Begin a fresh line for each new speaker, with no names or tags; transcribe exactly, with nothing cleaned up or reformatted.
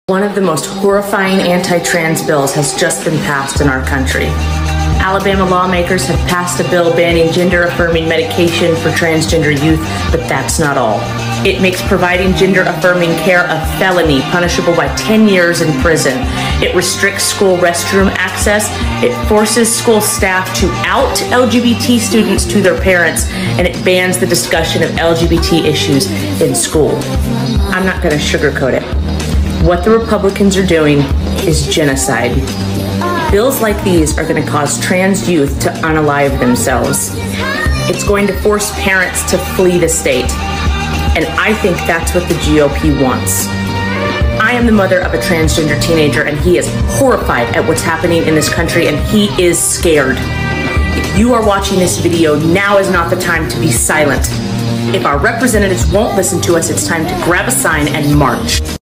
One of the most horrifying anti-trans bills has just been passed in our country. Alabama lawmakers have passed a bill banning gender-affirming medication for transgender youth, but that's not all. It makes providing gender-affirming care a felony, punishable by ten years in prison. It restricts school restroom access. It forces school staff to out L G B T students to their parents, and it bans the discussion of L G B T issues in school. I'm not going to sugarcoat it. What the Republicans are doing is genocide. Bills like these are going to cause trans youth to unalive themselves. It's going to force parents to flee the state. And I think that's what the G O P wants. I am the mother of a transgender teenager, and he is horrified at what's happening in this country, and he is scared. If you are watching this video, now is not the time to be silent. If our representatives won't listen to us, it's time to grab a sign and march.